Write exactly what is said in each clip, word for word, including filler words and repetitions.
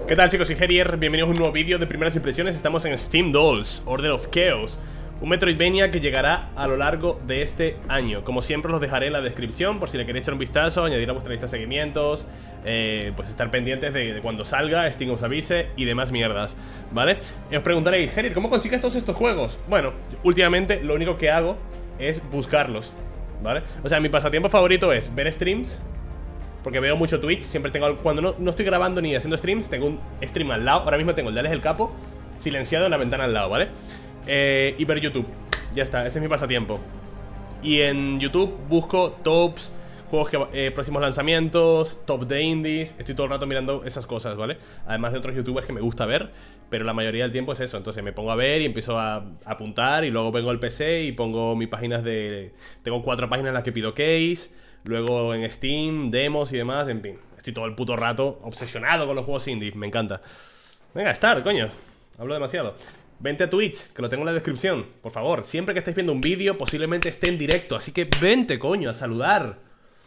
¿Qué tal, chicos? Soy Herier, bienvenidos a un nuevo vídeo de primeras impresiones. Estamos en Steam Dolls, Order of Chaos, un Metroidvania que llegará a lo largo de este año. Como siempre, los dejaré en la descripción por si le queréis echar un vistazo, añadir a vuestra lista de seguimientos, eh, pues estar pendientes de, de cuando salga, Steam os avise y demás mierdas, ¿vale? Y os preguntaréis, Herier, ¿cómo consigues todos estos juegos? Bueno, últimamente lo único que hago es buscarlos, ¿vale? O sea, mi pasatiempo favorito es ver streams, porque veo mucho Twitch. Siempre tengo, cuando no, no estoy grabando ni haciendo streams, tengo un stream al lado. Ahora mismo tengo el de Alex el Capo silenciado en la ventana al lado, ¿vale? Eh, y ver YouTube. Ya está, ese es mi pasatiempo. Y en YouTube busco tops, juegos que, eh, próximos lanzamientos, top de indies. Estoy todo el rato mirando esas cosas, ¿vale? Además de otros youtubers que me gusta ver, pero la mayoría del tiempo es eso. Entonces me pongo a ver y empiezo a, a apuntar. Y luego vengo al P C y pongo mis páginas de... Tengo cuatro páginas en las que pido case. Luego en Steam, demos y demás, en fin. Estoy todo el puto rato obsesionado con los juegos indie, me encanta. Venga, Star, coño, hablo demasiado. Vente a Twitch, que lo tengo en la descripción, por favor. Siempre que estéis viendo un vídeo, posiblemente esté en directo. Así que vente, coño, a saludar.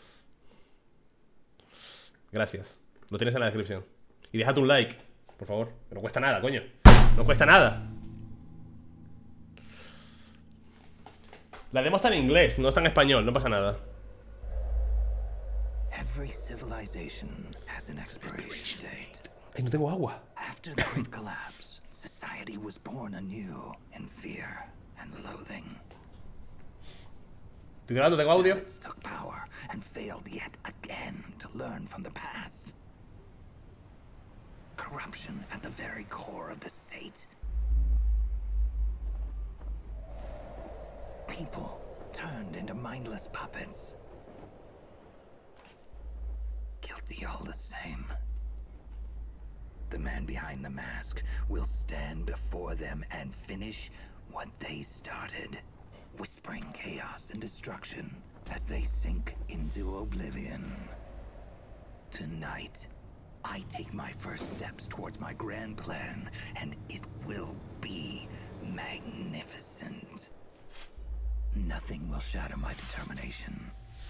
Gracias, lo tienes en la descripción. Y déjate un like, por favor, que no cuesta nada, coño. No cuesta nada. La demo está en inglés, no está en español, no pasa nada. Every civilization has an expiration date. Ay, no tengo agua. After the great collapse, society was born anew in fear and loathing. ¿Estoy grabando? ¿Tengo audio? Zealots took power and failed yet again to learn from the past. Corruption at the very core of the state. People turned into mindless puppets. Guilty all the same. The man behind the mask will stand before them and finish what they started, whispering chaos and destruction as they sink into oblivion. Tonight, I take my first steps towards my grand plan, and it will be magnificent. Nothing will shatter my determination.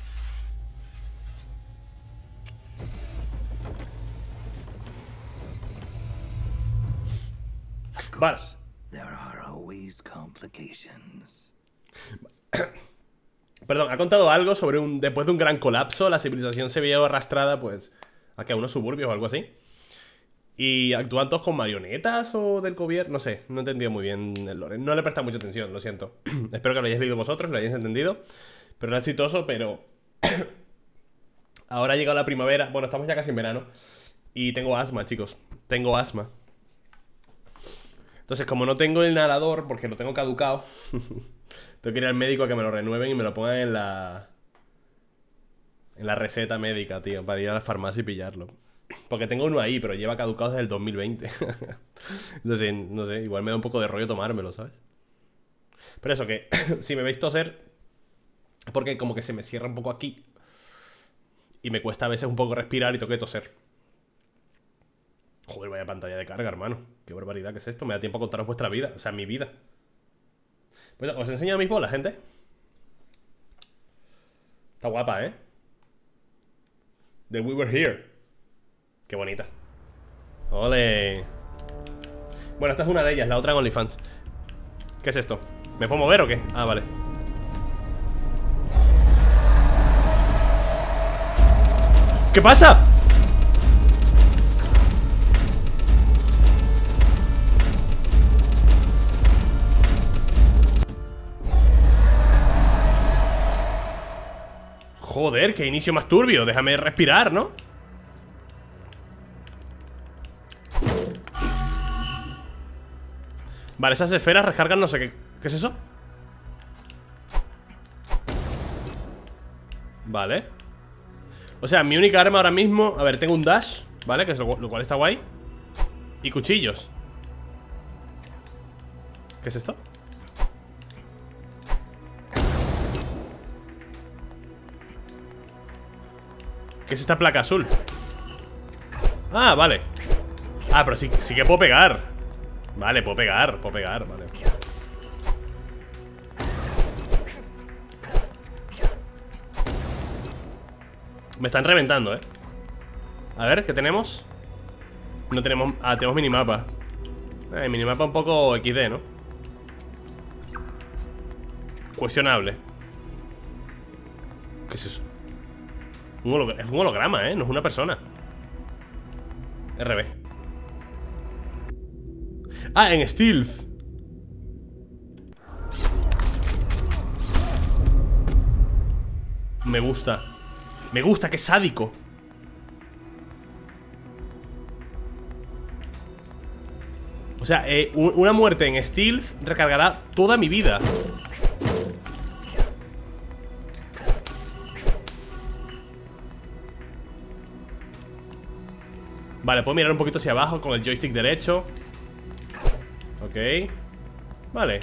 Vale. There are always complications. Perdón, ha contado algo sobre un... Después de un gran colapso, la civilización se vio arrastrada, pues, a que a unos suburbios o algo así. Y actúan todos con marionetas o del gobierno. No sé, no he entendido muy bien el lore. No le he prestado mucha atención, lo siento. Espero que lo hayáis leído vosotros, lo hayáis entendido. Pero era exitoso, pero... Ahora ha llegado la primavera. Bueno, estamos ya casi en verano. Y tengo asma, chicos. Tengo asma. Entonces, como no tengo el inhalador, porque lo tengo caducado, tengo que ir al médico a que me lo renueven y me lo pongan en la... En la receta médica, tío, para ir a la farmacia y pillarlo. Porque tengo uno ahí, pero lleva caducado desde el dos mil veinte. Entonces, no sé, igual me da un poco de rollo tomármelo, ¿sabes? Pero eso, que si me veis toser, es porque como que se me cierra un poco aquí y me cuesta a veces un poco respirar y tengo que toser. Joder, vaya pantalla de carga, hermano. Qué barbaridad que es esto. Me da tiempo a contaros vuestra vida, o sea, mi vida. Bueno, os enseño mis bolas, gente. Está guapa, ¿eh? The We Were Here. Qué bonita. Ole. Bueno, esta es una de ellas, la otra en OnlyFans. ¿Qué es esto? ¿Me puedo mover o qué? Ah, vale. ¿Qué pasa? Joder, qué inicio más turbio. Déjame respirar, ¿no? Vale, esas esferas recargan no sé qué. ¿Qué es eso? Vale. O sea, mi única arma ahora mismo... A ver, tengo un dash, ¿vale? Que es lo, lo cual está guay. Y cuchillos. ¿Qué es esto? ¿Qué es esta placa azul? Ah, vale. Ah, pero sí, sí que puedo pegar. Vale, puedo pegar, puedo pegar, vale. Me están reventando, eh. A ver, ¿qué tenemos? No tenemos... Ah, tenemos minimapa. Eh, minimapa un poco equis de, ¿no? Cuestionable. ¿Qué es eso? Un holog- es un holograma, ¿eh? No es una persona. R B. Ah, en Stealth. Me gusta. Me gusta, qué sádico. O sea, eh, una muerte en Stealth recargará toda mi vida. Vale, puedo mirar un poquito hacia abajo con el joystick derecho. Ok. Vale.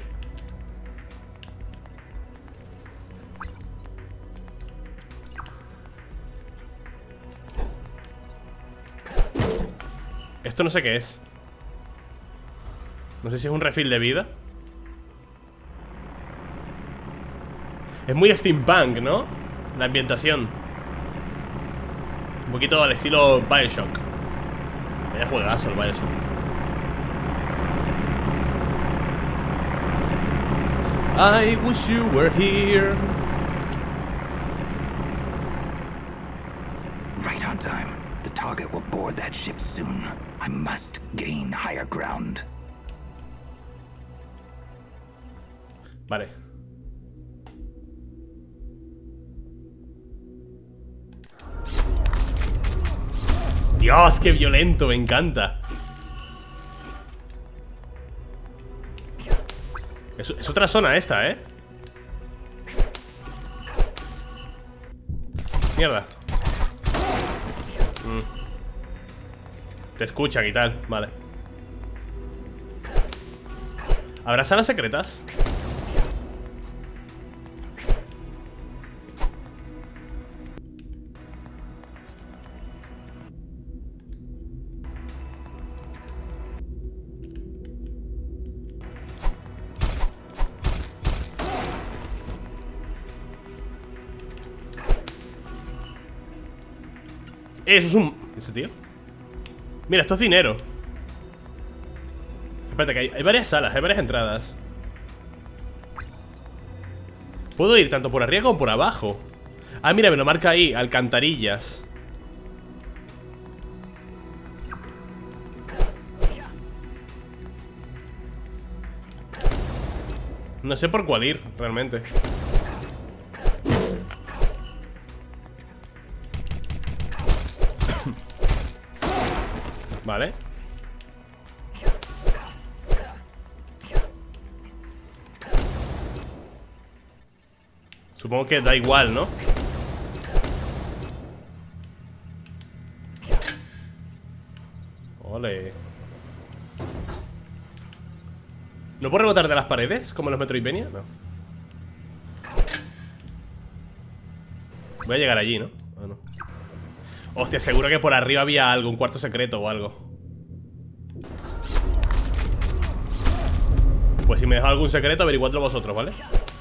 Esto no sé qué es. No sé si es un refill de vida. Es muy steampunk, ¿no? La ambientación. Un poquito al estilo Bioshock. Vaya juegazo el Bioshock. I wish you were here. Right on time. The target will board that ship soon. I must gain higher ground. Vale. Dios, qué violento, me encanta. Es, es otra zona esta, ¿eh? Mierda. mm. Te escuchan y tal, vale. ¿Habrá salas secretas? Eso es un... ¿Ese tío? Mira, esto es dinero. Espérate, que hay, hay varias salas, hay varias entradas. Puedo ir tanto por arriba como por abajo. Ah, mira, me lo marca ahí, alcantarillas. No sé por cuál ir, realmente. Vale. Supongo que da igual, ¿no? Ole. ¿No puedo rebotar de las paredes? Como en los Metroidvania, no. Voy a llegar allí, ¿no? Ah, no. Hostia, seguro que por arriba había algo, un cuarto secreto o algo. Pues si me dejo algún secreto, averiguadlo vosotros, ¿vale?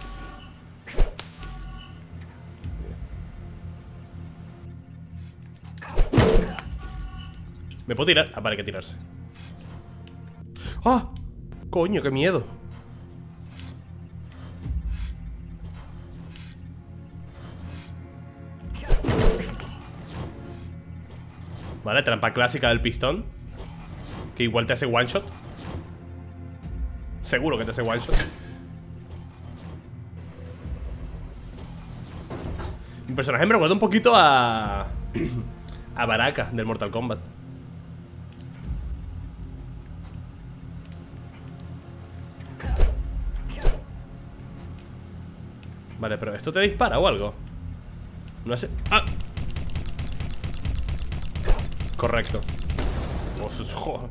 ¿Me puedo tirar? Ah, vale, hay que tirarse. ¡Ah! Coño, qué miedo. Vale, trampa clásica del pistón. Que igual te hace one shot. Seguro que te hace one shot. Mi personaje me recuerda un poquito a... a Baraka del Mortal Kombat. Vale, pero ¿esto te dispara o algo? No sé... ¡Ah! Correcto. Oh, joder.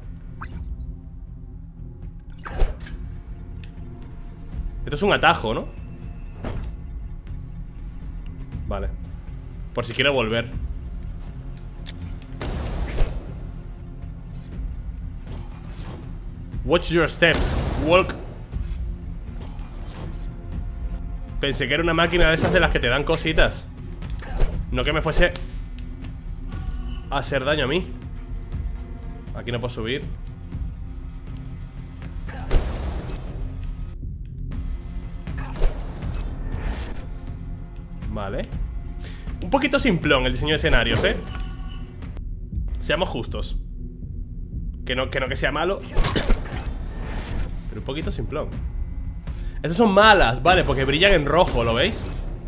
Esto es un atajo, ¿no? Vale. Por si quiero volver. Watch your steps. Walk. Pensé que era una máquina de esas de las que te dan cositas. No que me fuese a hacer daño a mí. Aquí no puedo subir. Vale. Un poquito simplón el diseño de escenarios, ¿eh? Seamos justos. Que no, que no que sea malo. Pero un poquito simplón. Estas son malas, vale, porque brillan en rojo, ¿lo veis?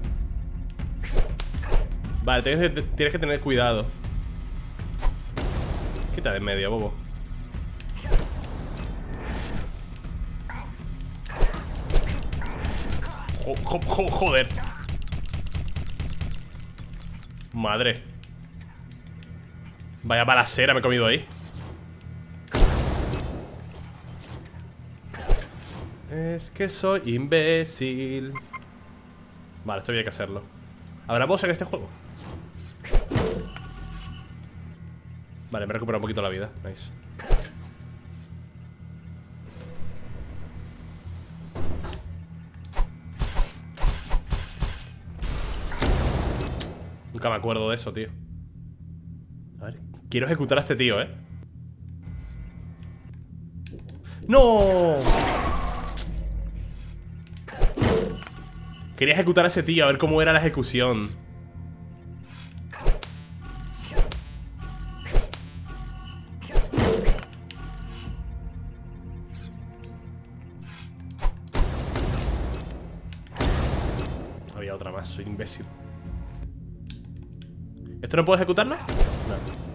Vale, tienes, tienes que tener cuidado. Quita de en medio, bobo. Jo, jo, jo, joder. Madre. Vaya balacera me he comido ahí. Es que soy imbécil. Vale, esto había que hacerlo. ¿Habrá boss en este juego? Vale, me he recuperado un poquito la vida. Nice. Nunca me acuerdo de eso, tío. A ver, quiero ejecutar a este tío, ¿eh? ¡No! Quería ejecutar a ese tío, a ver cómo era la ejecución. Había otra más, soy imbécil. ¿Esto no puedo ejecutarlo? No.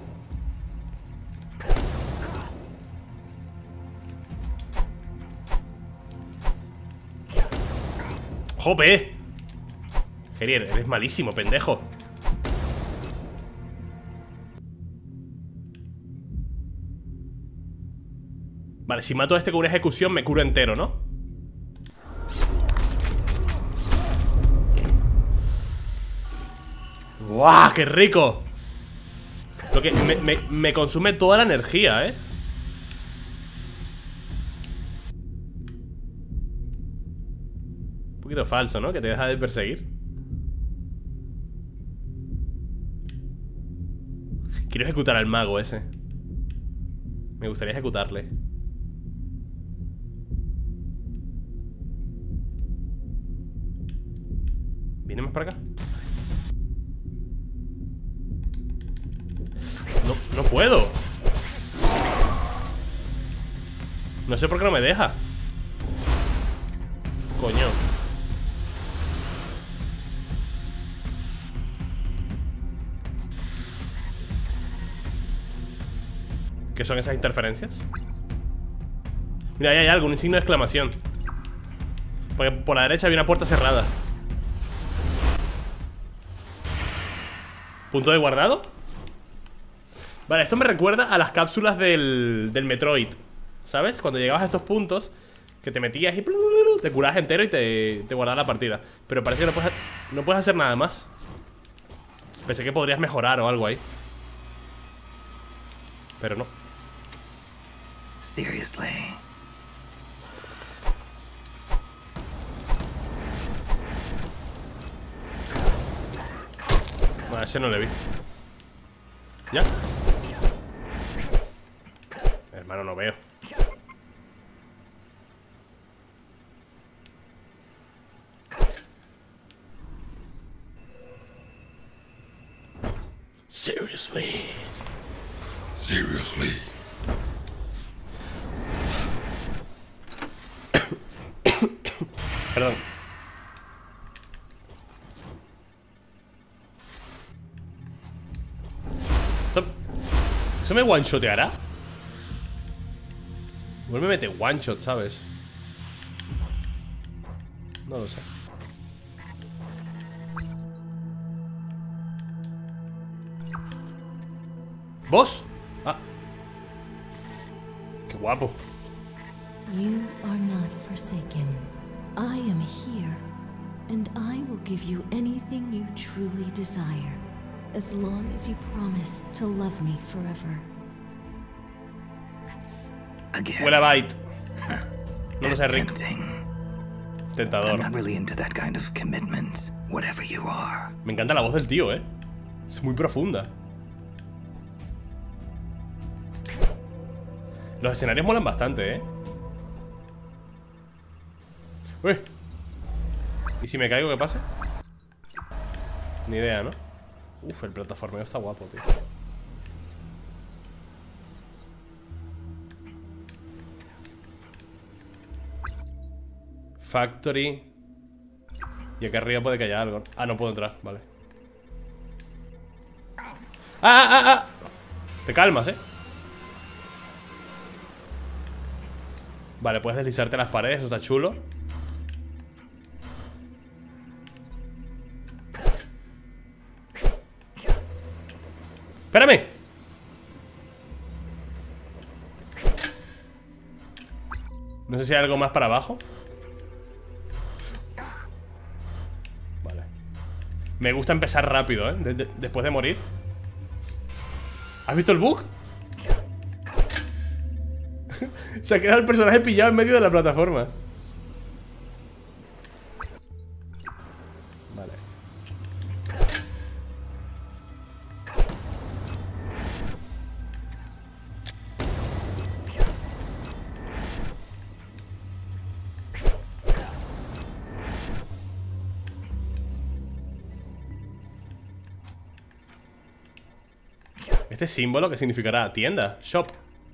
¡Jope! Gerier, eres malísimo, pendejo. Vale, si mato a este con una ejecución me curo entero, ¿no? ¡Guau! ¡Qué rico! Lo que me, me, me consume toda la energía, ¿eh? Un poquito falso, ¿no? Que te deja de perseguir. Quiero ejecutar al mago ese. Me gustaría ejecutarle. ¿Viene más para acá? No, no puedo. No sé por qué no me deja. Coño. ¿Qué son esas interferencias? Mira, ahí hay algo, un signo de exclamación. Porque por la derecha había una puerta cerrada. ¿Punto de guardado? Vale, esto me recuerda a las cápsulas del, del Metroid, ¿sabes? Cuando llegabas a estos puntos, que te metías y te curabas entero y te, te guardabas la partida. Pero parece que no puedes, no puedes hacer nada más. Pensé que podrías mejorar o algo ahí, pero no. Seriously. Bueno, a ese no le vi. ¿Ya? Hermano, no veo. Seriously. Seriously. Perdón. ¿Eso, ¿Eso me one-shoteará? Igual me mete one-shot, ¿sabes? No lo sé. ¿Vos? Ah. Qué guapo. You are not forsaken. I am here, and I will give you anything you truly desire, as long as you promise to love me forever. Again. Huele a Byte. No lo That's sé, Rick. tempting. I'm Tentador. not really into that kind of commitment, whatever you are. Me encanta la voz del tío, ¿eh? Es muy profunda. Los escenarios molan bastante, ¿eh? Uy. ¿Y si me caigo qué pasa? Ni idea, ¿no? Uf, el plataformeo está guapo, tío. Factory. Y aquí arriba puede que haya algo. Ah, no puedo entrar, vale. ¡Ah, ah, ah! Te calmas, ¿eh? Vale, puedes deslizarte las paredes, eso está chulo. ¡Espérame! No sé si hay algo más para abajo. Vale. Me gusta empezar rápido, ¿eh? De- de- después de morir. ¿Has visto el bug? Se ha quedado el personaje pillado en medio de la plataforma. Vale. Este símbolo, ¿qué significará? Tienda, shop.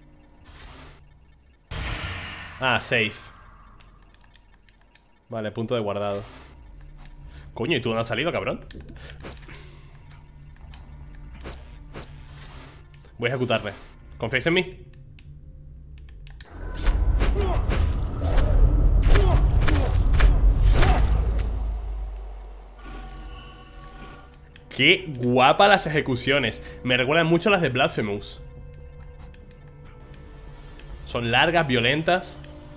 Ah, safe. Vale, punto de guardado. Coño, ¿y tú no has salido, cabrón? Voy a ejecutarle. ¿Confías en mí? Qué guapa las ejecuciones. Me recuerdan mucho a las de Blasphemous. Son largas, violentas.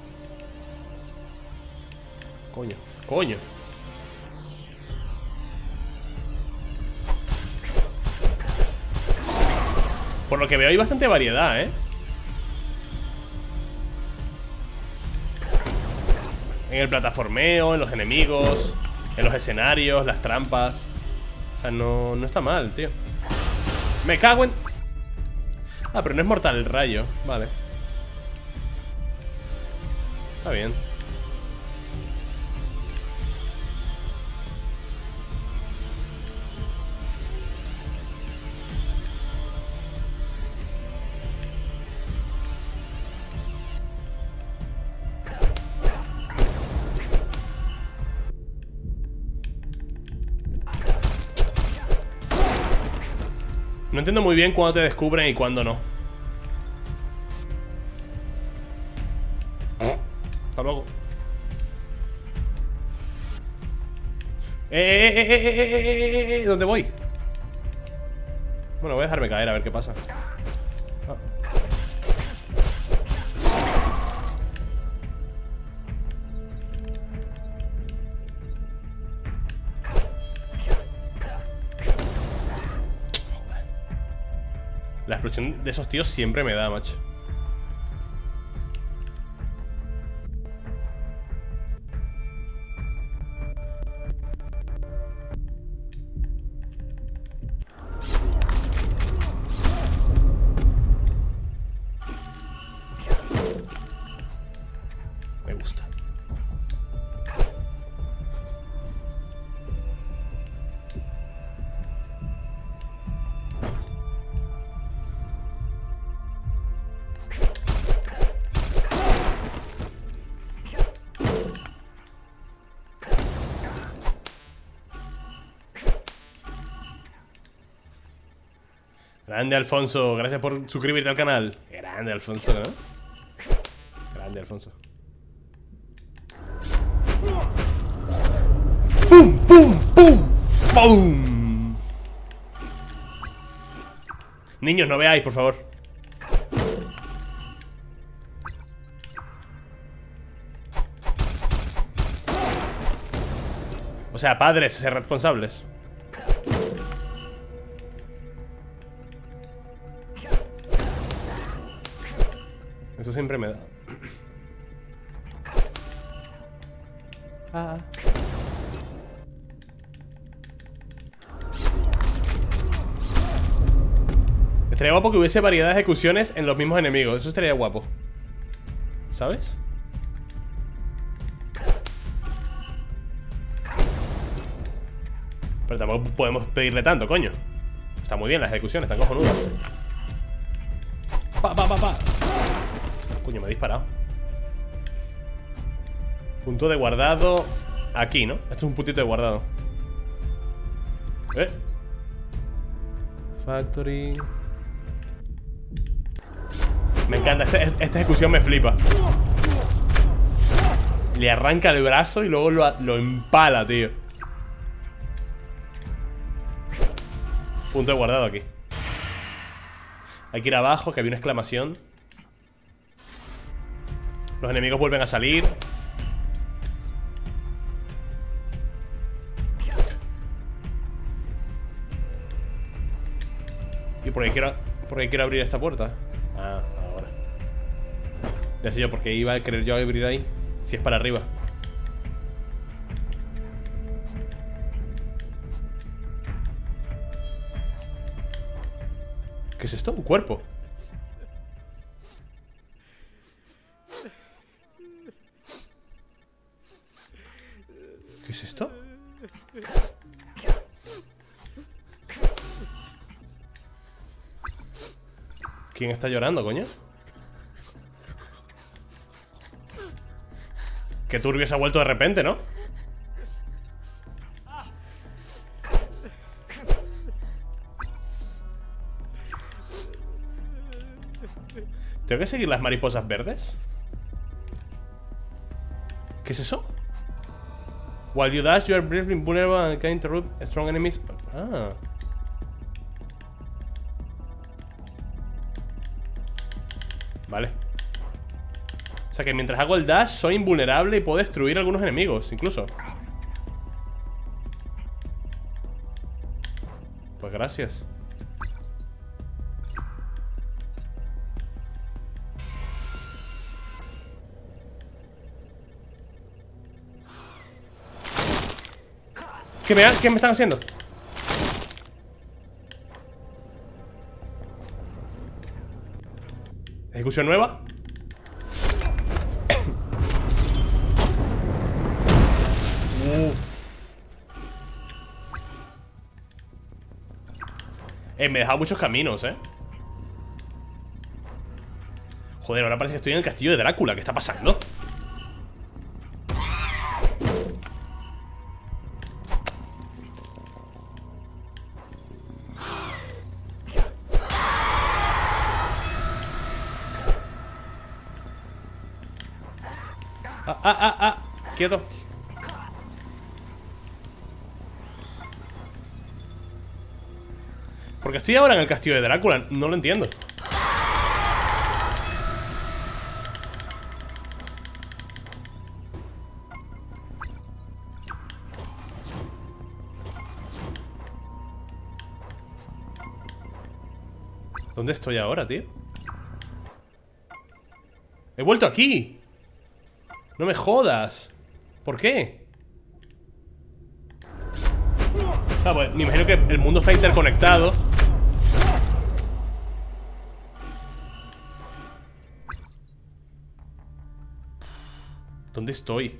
Coño, coño. Por lo que veo hay bastante variedad, ¿eh? En el plataformeo, en los enemigos, en los escenarios, las trampas. O sea, no, no está mal, tío. Me cago en... Ah, pero no es mortal el rayo. Vale. Está bien. No entiendo muy bien cuándo te descubren y cuándo no. Hasta luego. Eh, eh, eh, eh, eh, eh, eh, ¿dónde voy? Bueno, voy a dejarme caer a ver qué pasa. Ah. La explosión de esos tíos siempre me da, macho. Me gusta. Grande Alfonso, gracias por suscribirte al canal. Grande Alfonso, ¿no? Grande Alfonso. ¡Pum, pum, pum! ¡Pum! Niños, no veáis, por favor. O sea, padres, ser responsables. Eso siempre me da. Ah. Estaría guapo que hubiese variedad de ejecuciones en los mismos enemigos. Eso estaría guapo. ¿sabes? Pero tampoco podemos pedirle tanto, coño. Está muy bien las ejecuciones, están cojonudas. Pa, pa, pa, pa. Coño, me ha disparado. Punto de guardado. Aquí, ¿no? Esto es un puntito de guardado. Eh Factory. Me encanta, este, esta ejecución me flipa. Le arranca el brazo y luego lo, lo empala, tío. Punto de guardado aquí. Hay que ir abajo, que había una exclamación. Los enemigos vuelven a salir. ¿Y por qué quiero, por qué quiero abrir esta puerta? Ah, ahora. Ya sé yo, porque iba a querer yo abrir ahí. Si es para arriba. ¿Qué es esto? ¿Un cuerpo? ¿Qué es esto? ¿Quién está llorando, coño? Qué turbio se ha vuelto de repente, ¿no? ¿Tengo que seguir las mariposas verdes? ¿Qué es eso? While you dash, you are briefly vulnerable and can interrupt strong enemies. Ah. Vale. O sea que mientras hago el dash soy invulnerable y puedo destruir a algunos enemigos, incluso. Pues gracias. ¿Qué me, ¿Qué me están haciendo? Ejecución nueva. Uf. Eh, me he dejado muchos caminos, eh. Joder, ahora parece que estoy en el castillo de Drácula. ¿Qué está pasando? Ah, ah, ah, ah. Quieto. Porque estoy ahora en el castillo de Drácula. No lo entiendo. ¿Dónde estoy ahora, tío? ¡He vuelto aquí! ¡No me jodas! ¿Por qué? Ah, pues me imagino que el mundo está interconectado. ¿Dónde estoy?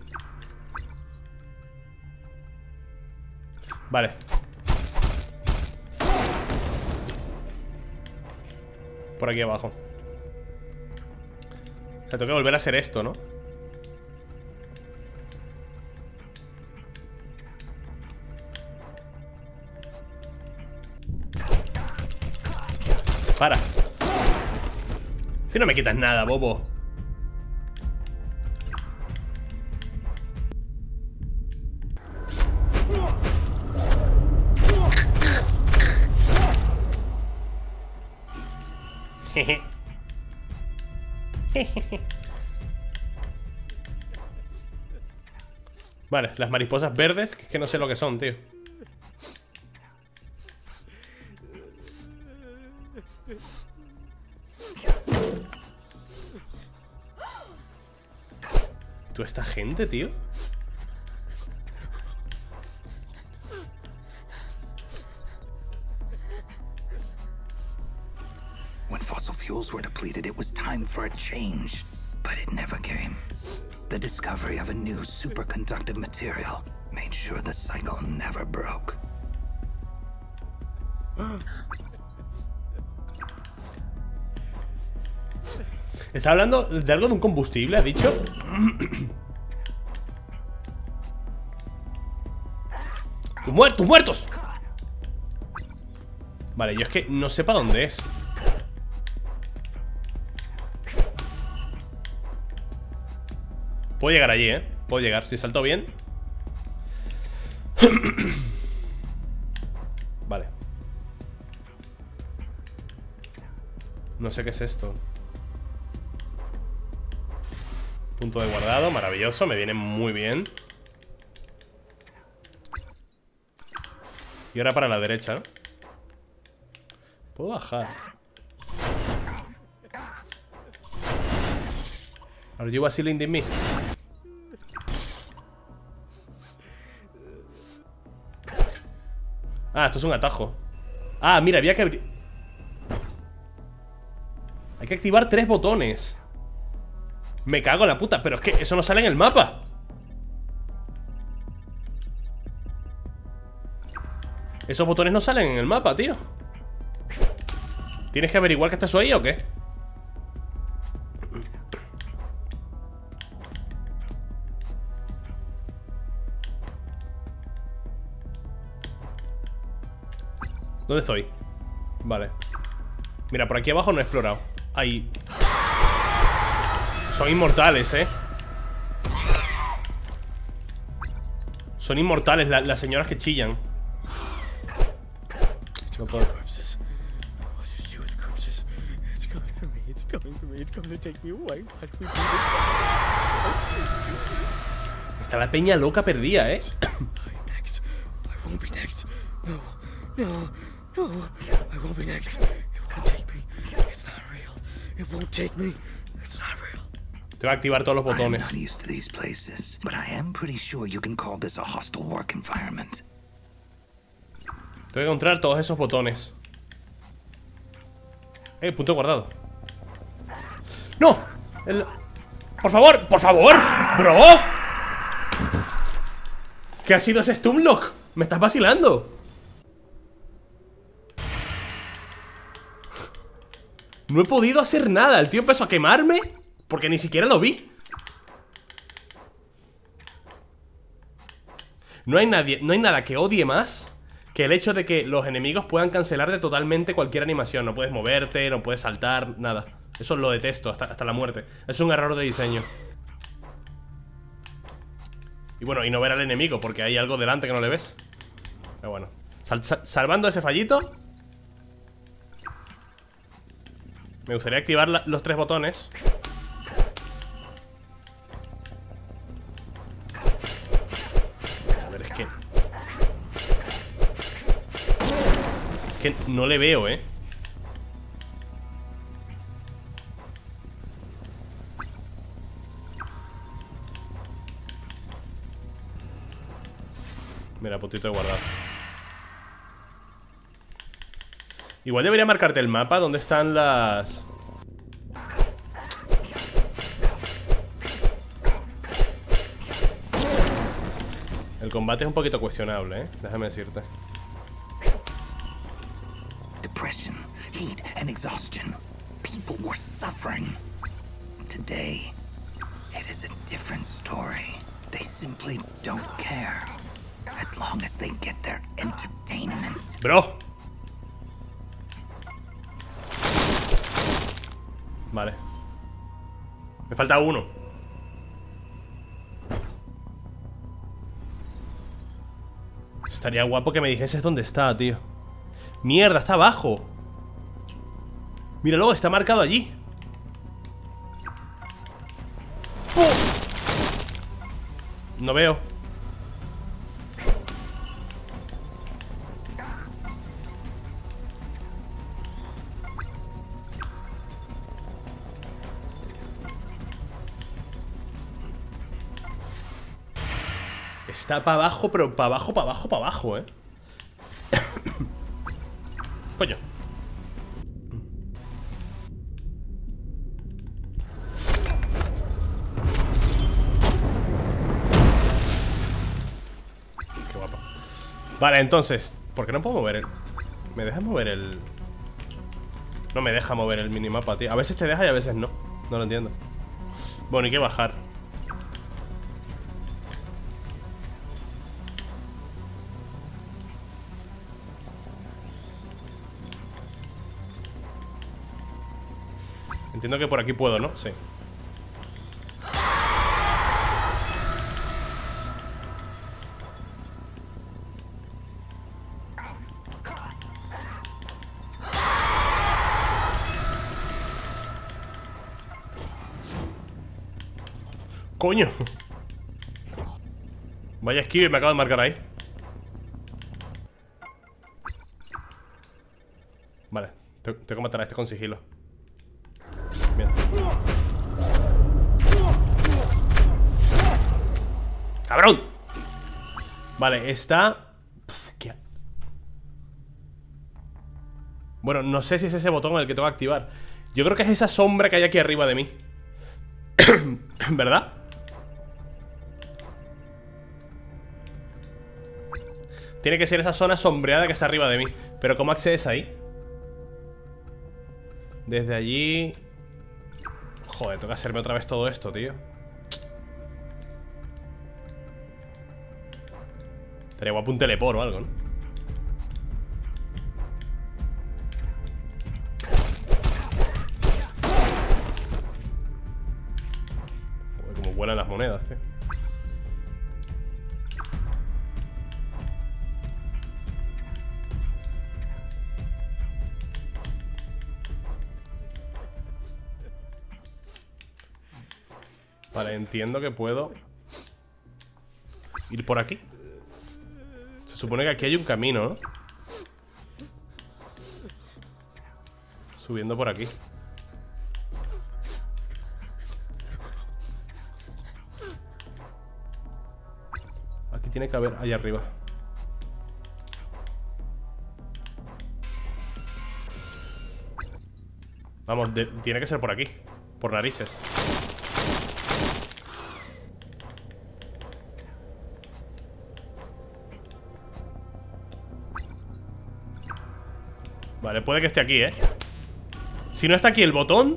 Vale. Por aquí abajo. O sea, tengo que volver a hacer esto, ¿no? Para. Si no me quitas nada, bobo. Jeje. Vale, las mariposas verdes, que es que no sé lo que son, tío. ¿Tú esta gente, tío? When fossil fuels were depleted, it was time for a change. But it never came. The discovery of a new superconductive material made sure the cycle never broke. ¿Está hablando de algo de un combustible, ha dicho? ¡Tus muertos, muertos! Vale, yo es que no sé para dónde es. Puedo llegar allí, ¿eh? Puedo llegar, si salto bien. Vale. No sé qué es esto. Punto de guardado, maravilloso, me viene muy bien. Y ahora para la derecha, ¿no? Puedo bajar. Are you assailing me? Ah, esto es un atajo. Ah, mira, había que abrir. Hay que activar tres botones. Me cago en la puta, pero es que eso no sale en el mapa. Esos botones no salen en el mapa, tío. ¿Tienes que averiguar que estás ahí o qué? ¿Dónde estoy? Vale. Mira, por aquí abajo no he explorado. Ahí. Son inmortales, eh. Son inmortales la, las señoras que chillan. No puedo. Está la peña loca perdida, eh. No, no, I won't be next. It won't take me. It's not real. It won't take me. It's not real. Te va a activar todos los botones. I'm not used to these places, but I am pretty sure you can call this a hostile work environment. Tengo que encontrar todos esos botones. Eh, punto guardado. ¡No! El... ¡Por favor! ¡Por favor! ¡Bro! ¿Qué ha sido ese Stunlock? Me estás vacilando. No he podido hacer nada. El tío empezó a quemarme porque ni siquiera lo vi. No hay nadie, no hay nada que odie más que el hecho de que los enemigos puedan cancelarte totalmente cualquier animación. No puedes moverte, no puedes saltar, nada. Eso lo detesto, hasta, hasta la muerte. Es un error de diseño. Y bueno, y no ver al enemigo porque hay algo delante que no le ves. Pero bueno, sal, sal, salvando ese fallito, me gustaría activar la, los tres botones. A ver, es que... Es que no le veo, ¿eh? Mira, puntito de guardar. Igual debería marcarte el mapa donde están las... El combate es un poquito cuestionable, ¿eh? Déjame decirte. Depression, heat, and exhaustion. People were suffering. Today, it is a different story. They simply don't care. As long as they get their entertainment. Bro. Vale. Me falta uno. Estaría guapo que me dijeses dónde está, tío. Mierda, está abajo. Míralo, está marcado allí. ¡Oh! No veo. Está para abajo, pero para abajo, para abajo, para abajo, eh. Coño. Vale, entonces, ¿por qué no puedo mover el...? ¿Me deja mover el...? No me deja mover el minimapa, tío. A veces te deja y a veces no. No lo entiendo. Bueno, hay que bajar. Entiendo que por aquí puedo, ¿no? Sí. ¡Coño! Vaya esquive, me acabo de marcar ahí. Vale, tengo que matar a este con sigilo. Bien. ¡Cabrón! Vale, está... Uf, ¿qué? Bueno, no sé si es ese botón el que tengo que activar. Yo creo que es esa sombra que hay aquí arriba de mí. ¿Verdad? Tiene que ser esa zona sombreada que está arriba de mí. Pero ¿cómo accedes ahí? Desde allí... Joder, tengo que hacerme otra vez todo esto, tío. Estaría guapo un teleport o algo, ¿no? Joder, como vuelan las monedas, tío. Vale, entiendo que puedo ir por aquí. Se supone que aquí hay un camino, ¿no? Subiendo por aquí. Aquí tiene que haber, allá arriba. Vamos, de, tiene que ser por aquí. Por narices. Vale, puede que esté aquí, ¿eh? Si no está aquí el botón...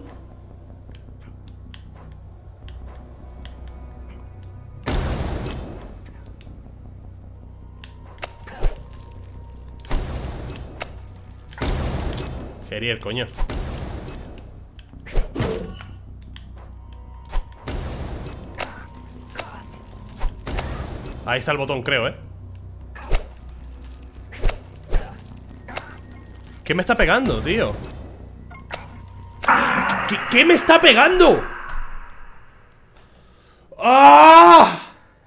Geriel, coño. Ahí está el botón, creo, ¿eh? ¿Qué me está pegando, tío? ¿Qué, qué me está pegando? ¡Ah!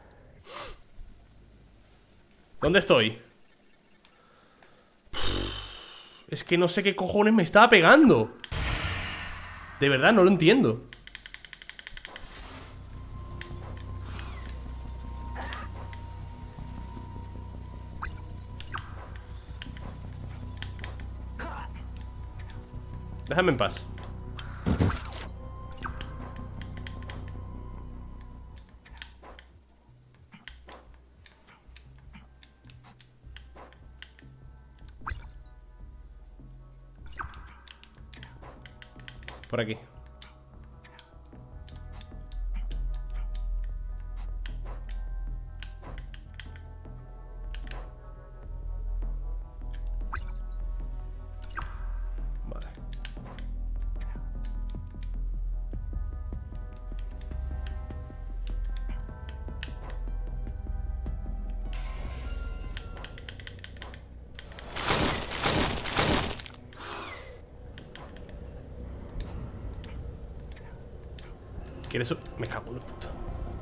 ¿Dónde estoy? Es que no sé qué cojones me estaba pegando. De verdad, no lo entiendo. Déjame en paz. Por aquí. Vale. ¿Quieres? Me cago en la puta.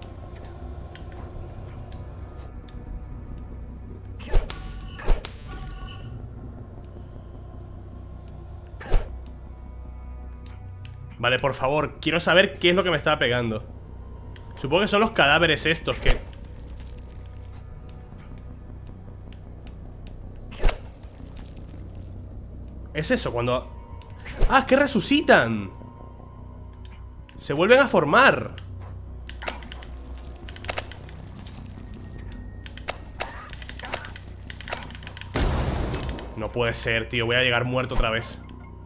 Vale, por favor, quiero saber qué es lo que me estaba pegando. Supongo que son los cadáveres estos que... ¿Es eso? Cuando... ¡Ah, que resucitan! Se vuelven a formar. No puede ser, tío. Voy a llegar muerto otra vez.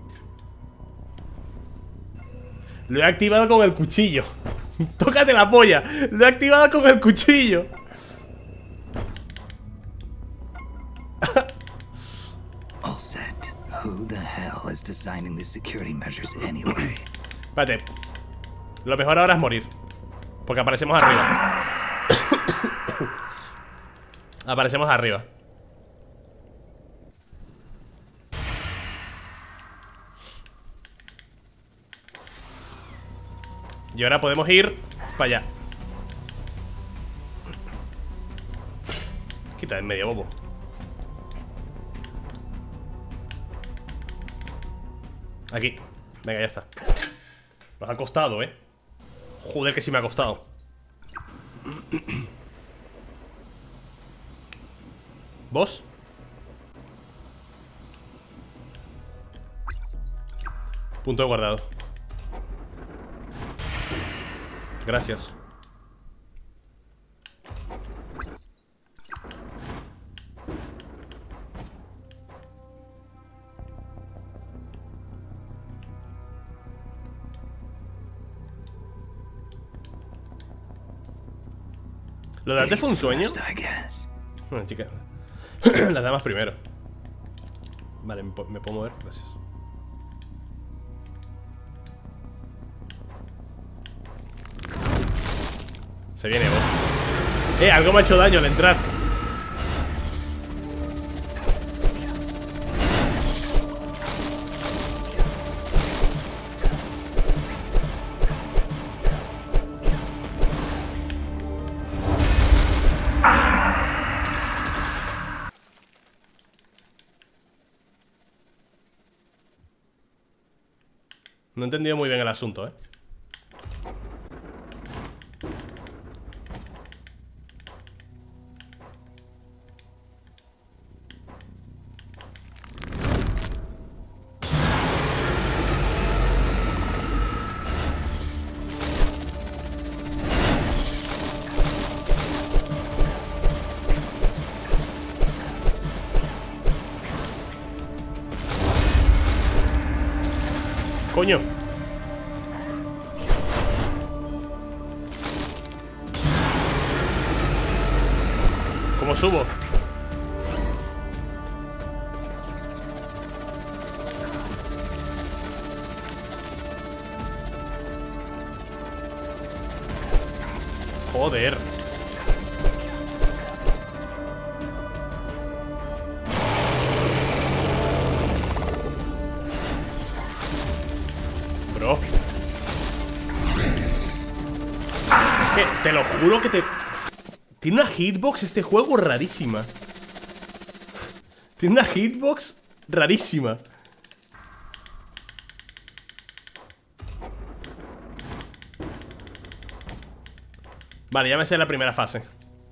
Lo he activado con el cuchillo. Tócate la polla. Lo he activado con el cuchillo. All set. Who the hell is designing these security measures anyway? Espérate. Lo mejor ahora es morir. Porque aparecemos arriba. Aparecemos arriba. Y ahora podemos ir para allá. Quita en medio, bobo. Aquí. Venga, ya está. Nos ha costado, eh. Joder, que sí me ha costado. ¿Vos? Punto de guardado. Gracias. ¿Lo de antes fue un sueño? Bueno, chica. Las damas primero. Vale, me, me puedo mover, gracias. Se viene vos. Eh, algo me ha hecho daño al entrar. No he entendido muy bien el asunto, eh. Coño. ¿Cómo subo? Joder. Bro. Es que te lo juro que te... Tiene una hitbox este juego rarísima. Tiene una hitbox rarísima. Vale, ya me sé la primera fase.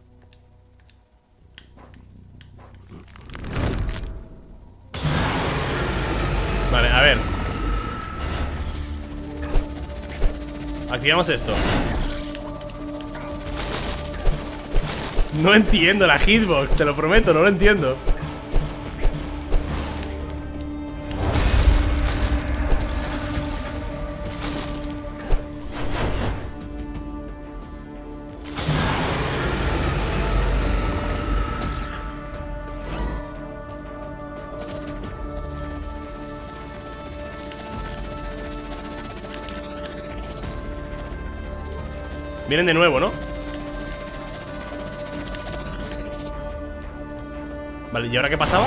Vale, a ver. Activamos esto. No entiendo la hitbox, te lo prometo, no lo entiendo. Vienen de nuevo, ¿no? Vale, ¿y ahora qué pasaba?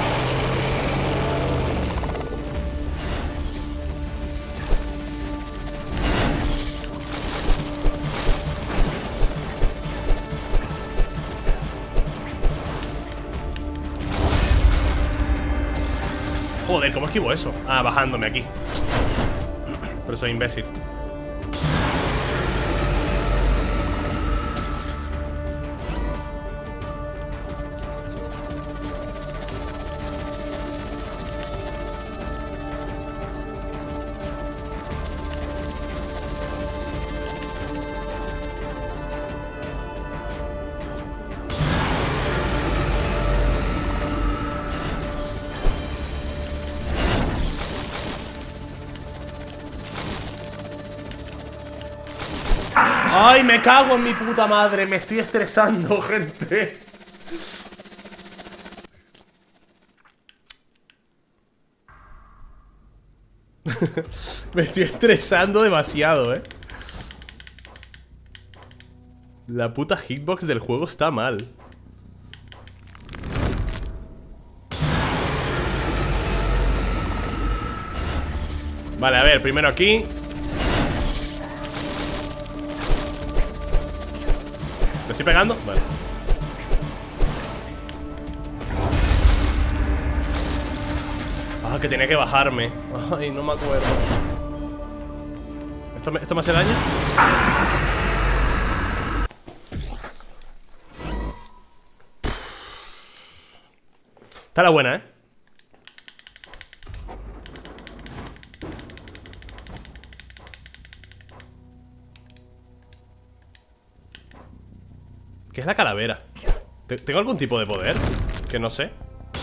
Joder, ¿cómo esquivo eso? Ah, bajándome aquí. Pero soy imbécil. Ay, me cago en mi puta madre. Me estoy estresando, gente. Me estoy estresando demasiado, eh. La puta hitbox del juego está mal. Vale, a ver, primero aquí. ¿Me estoy pegando? Vale. Ah, que tenía que bajarme. Ay, no me acuerdo. ¿Esto me, esto me hace daño? ¡Ah! Está la buena, ¿eh? ¿Qué es la calavera? ¿Tengo algún tipo de poder? Que no sé.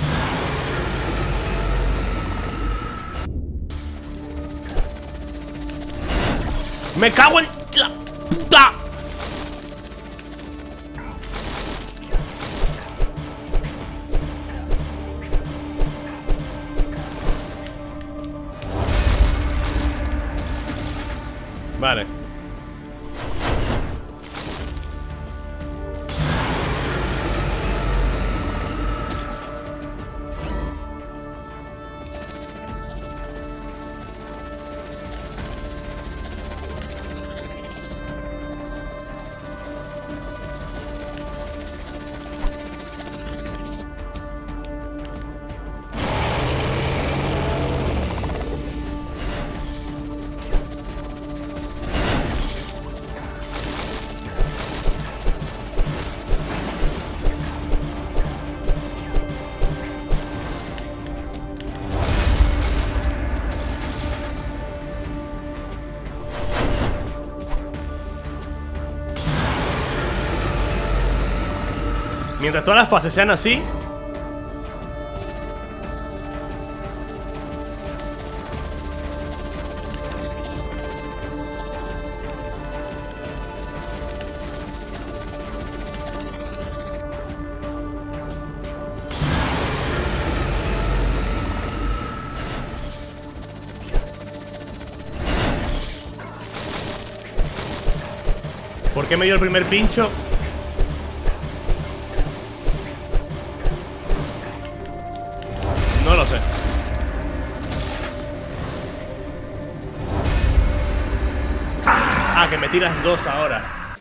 ¡Me cago en la puta! Vale. Mientras todas las fases sean así. ¿Por qué me dio el primer pincho? No lo sé. Ah, que me tiras dos ahora.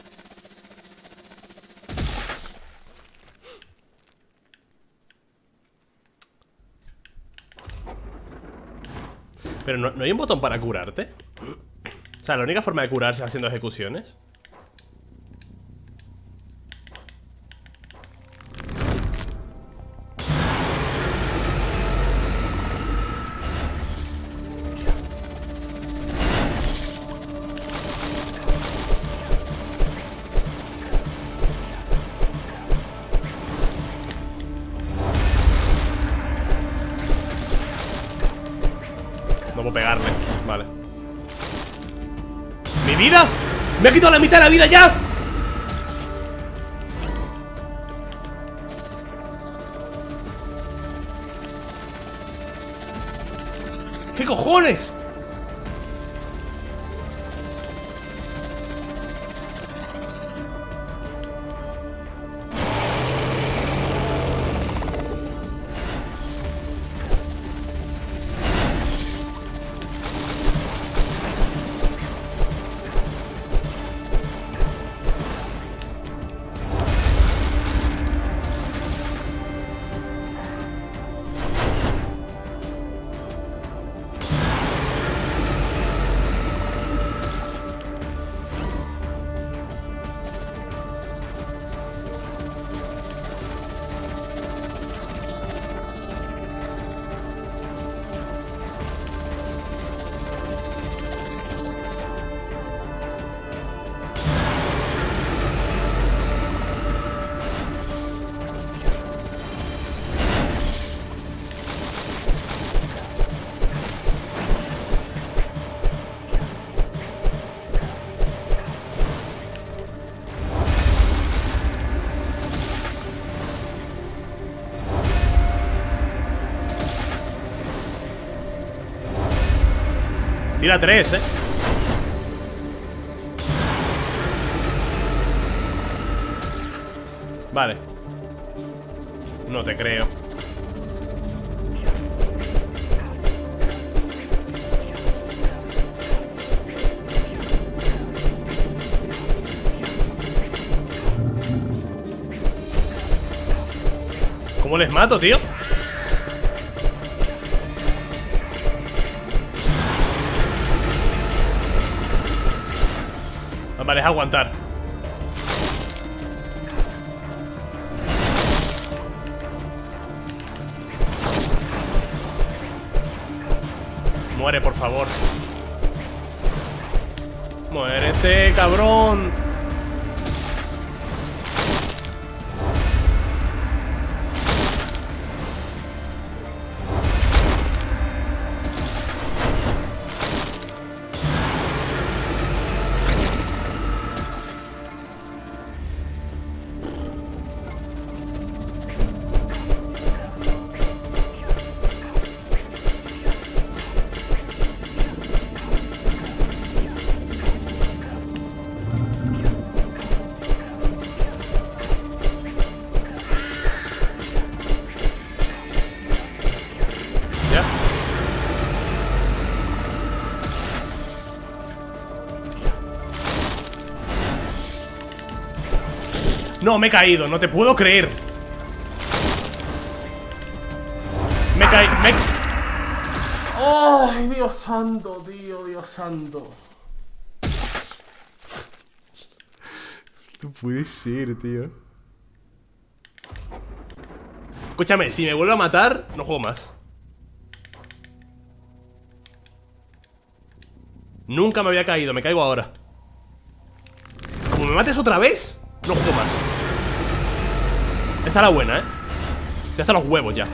Pero no, ¿no hay un botón para curarte? O sea, la única forma de curarse es haciendo ejecuciones. No puedo pegarle, vale. ¿Mi vida? ¡Me ha quitado la mitad de la vida ya! ¿Qué cojones? Tira tres, eh. Vale. No te creo. ¿Cómo les mato, tío? Ah, vale, es aguantar. Muere, por favor. Muérete, cabrón. No, me he caído, no te puedo creer. Me he caído, me... ¡Oh, Dios santo, tío, Dios santo! No puede ser, tío. Escúchame, si me vuelve a matar, no juego más. Nunca me había caído, me caigo ahora. Como me mates otra vez, no juego más. Esta es la buena, ¿eh? Ya están los huevos ya.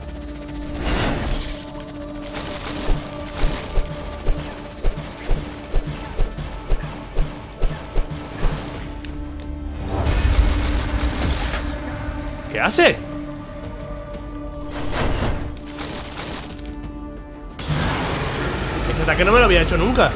¿Qué hace? Ese ataque no me lo había hecho nunca.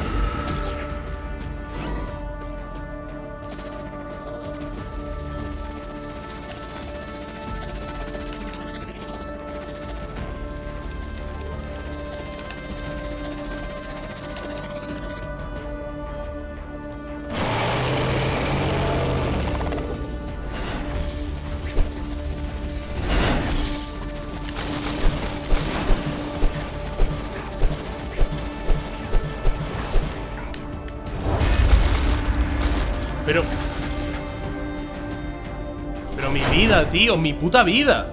Pero... Pero mi vida, tío, mi puta vida.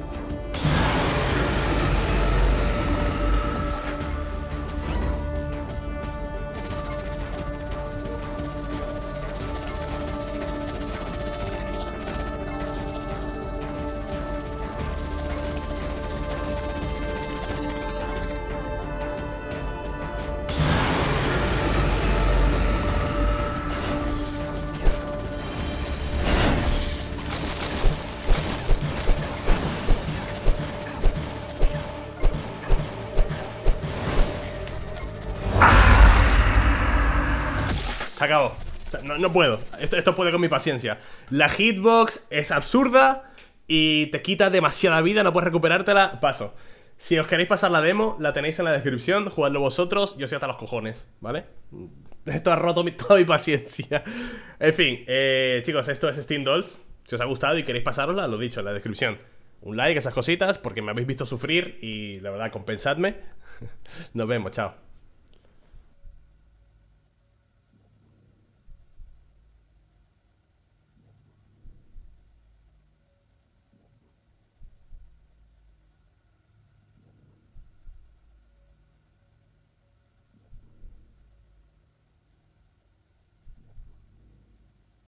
Se acabó. O sea, no, no puedo. Esto, esto puede con mi paciencia. La hitbox es absurda y te quita demasiada vida, no puedes recuperártela. Paso. Si os queréis pasar la demo, la tenéis en la descripción. Jugadlo vosotros, yo soy hasta los cojones, ¿vale? Esto ha roto mi, toda mi paciencia. En fin, eh, chicos, esto es Steam Dolls. Si os ha gustado y queréis pasárosla, lo dicho en la descripción. Un like, esas cositas, porque me habéis visto sufrir y la verdad, compensadme. Nos vemos, chao.